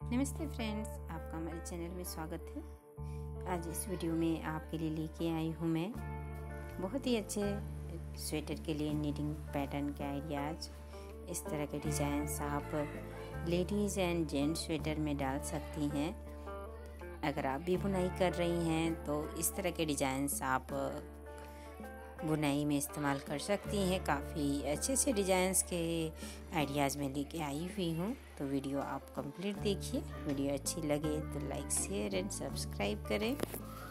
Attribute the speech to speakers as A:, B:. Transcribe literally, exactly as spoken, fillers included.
A: नमस्ते फ्रेंड्स, आपका हमारे चैनल में स्वागत है। आज इस वीडियो में आपके लिए लेके आई हूँ मैं बहुत ही अच्छे स्वेटर के लिए नीडिंग पैटर्न के आइडियाज़। इस तरह के डिज़ाइंस आप लेडीज़ एंड जेंट्स स्वेटर में डाल सकती हैं। अगर आप भी बुनाई कर रही हैं तो इस तरह के डिज़ाइंस आप बुनाई में इस्तेमाल कर सकती हैं। काफ़ी अच्छे से डिज़ाइंस के आइडियाज़ में लेके आई हुई हूँ, तो वीडियो आप कंप्लीट देखिए। वीडियो अच्छी लगे तो लाइक शेयर एंड सब्सक्राइब करें।